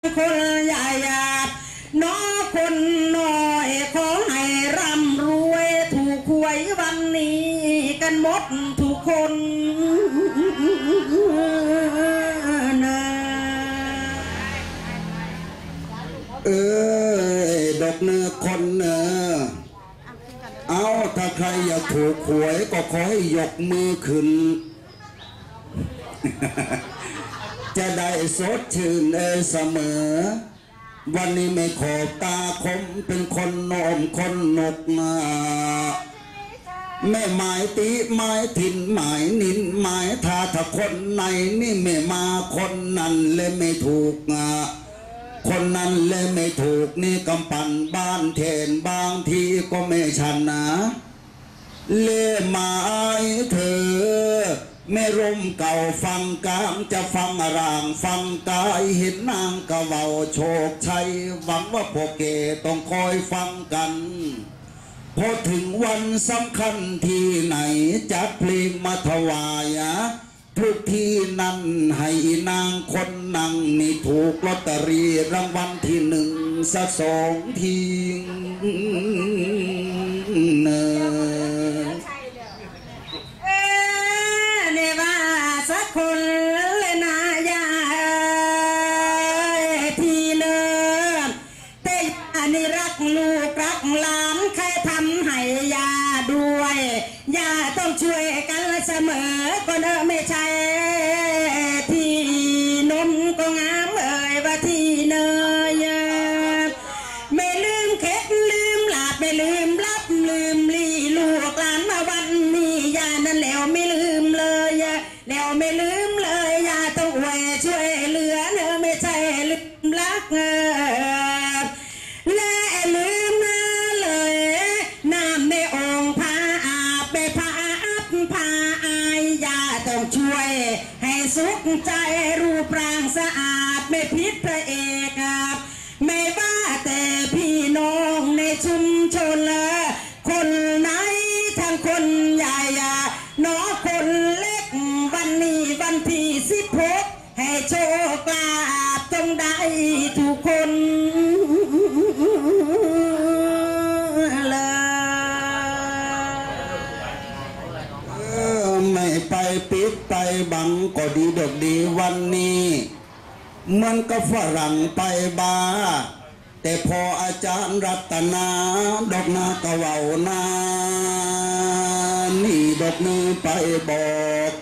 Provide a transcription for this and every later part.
คนใหญ่น้อคนน้อยขอให้ร่ำรวยถูกหวยวันนี้กันหมดทุกคนนะดอกเนื้อคนเนอเอาถ้าใครอยากถูกหวยก็ขอให้ยกมือขึ้น จะได้สดชื่นเสมอวันนี้ไม่ขอบตาคมเป็นคนโนมคนนกมาแม่หมายตีหมายถิ่นหมายนินหมายถ้าคนไหนนี่ไม่มาคนนั้นเลยไม่ถูกคนนั้นเลยไม่ถูกนี่กำปั่นบ้านเทนบางทีก็ไม่ชันนะเล่หมายเธอไม่ร่มเก่าฟังกามจะฟังร่างฟังกายเห็นนางกะเว้าโชคชัยหวังว่าพวกเกต้องคอยฟังกันพอถึงวันสำคัญที่ไหนจัดเพลงมาถวายทุกที่นั่นให้นางคนนั่งนี่ถูกลอตเตอรี่รางวัลที่หนึ่งสักสองทีเนอเนี่ยว่าสักคนเลยนะยาพี่เนินแต่อันนี้รักลูกรักหลานใครทำให้ยาด้วยยาต้องช่วยกันเสมอก็เนอะไม่ใช่ที่นมก็งามว่าที่เนยไม่ลืมเข็ดลืมหลาบไม่ลืมรับลืมลีลูกหลานมาวันนี้ยานั่นแล้วไม่ลืมเลยแล้วไม่ลืมเลยยาต้องอวยช่วยเหลือเนอะไม่ใช่ลืมรักและลืมเลยน้ำในองค์พระอาบไปพระอับพาอายยาต้องช่วยให้สุขใจรูปร่างสะอาดไม่พิษพระเอกไม่ว่าแต่พี่น้องในชุมชนคนไหนทั้งคนใหญ่น้องคนเล็กวันนี้วันที่16ให้โชคลาภต้องได้ทุกคนไม่ไปปิดไปบังก็ดีดอกดีวันนี้มันก็ฝรั่งไปบาแต่พออาจารย์รัตนาดอกนากะเว้านานี่ดอกนือไปบอก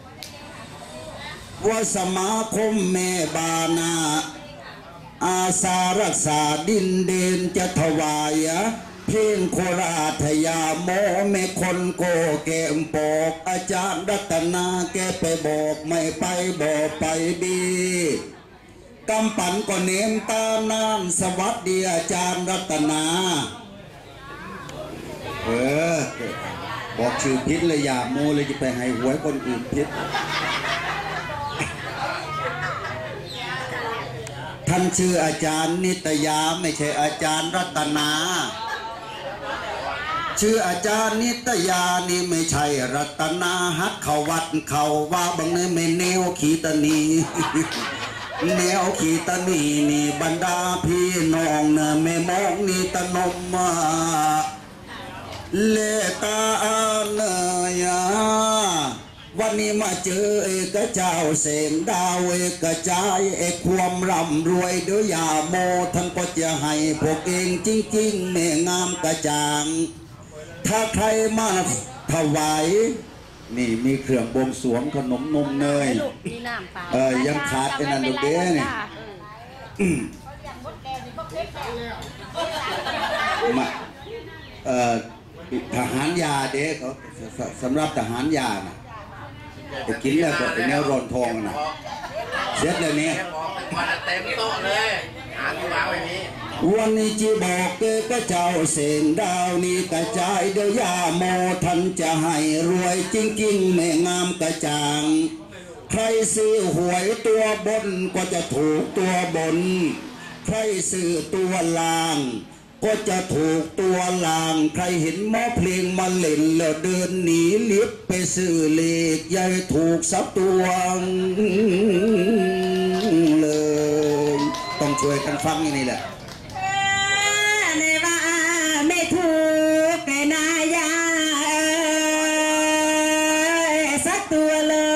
ว่าสมาคมแม่บานาอาสารักษาดินเดนจะถวายเพลงโคราชยาโมแม่คนโกแกมปอกอาจารย์รัตนาแกไปบอกไม่ไปบอกไปดีกำปั่นก็เนมตานานสวัสดีอาจารย์รัตนาบอกชื่อพิษเลยอย่าโมเลยจะไปให้หวยคนอื่นพิษท่านชื่ออาจารย์นิตยาไม่ใช่อาจารย์รัตนาชื่ออาจารย์นิตยานี่ไม่ใช่รัตนาฮักเขาวัดเขาว่าบางเนไม่แนวขีตานีแนวขีตานีนี่บรรดาพี่น้องนะไม่มองนี่ตะนมมาเลตาเนยวันนี้มาเจอเอกเจ้าเสงดาวเอกจายความร่ำรวยเดี๋ยวยาโมท่านก็จะให้พวกเองจริงๆแม่งามกระจ่างถ้าใครมาถวายนี่มีเครื่องบวงสรวงขนมนมเนยยังขาดไอ้นั่นดูเด้เนี่ยมาทหารยาเด้เขาสำหรับทหารยานะจะกินแล้วก็แนวรอนทองนะเสร็จเลยเนี่ยเต็มโต๊ะเลยหาที่วางไว้นี้วันนี้จีบอกเกก็เจ้าเสียงดาวนี่กระจายเดี๋ยวยาโมท่านจะให้รวยจริงๆแม่งามกระจ่างใครซื้อหวยตัวบนก็จะถูกตัวบนใครซื้อตัวล่างก็จะถูกตัวล่างใครเห็นหม้อเพลงมาเล่นแล้วเดินหนีลิบไปซื้อเลขยายถูกสักตัวเลยต้องช่วยกันฟังอย่างนี้แหละในว่าไม่ถูกแกนายาสักตัวเลย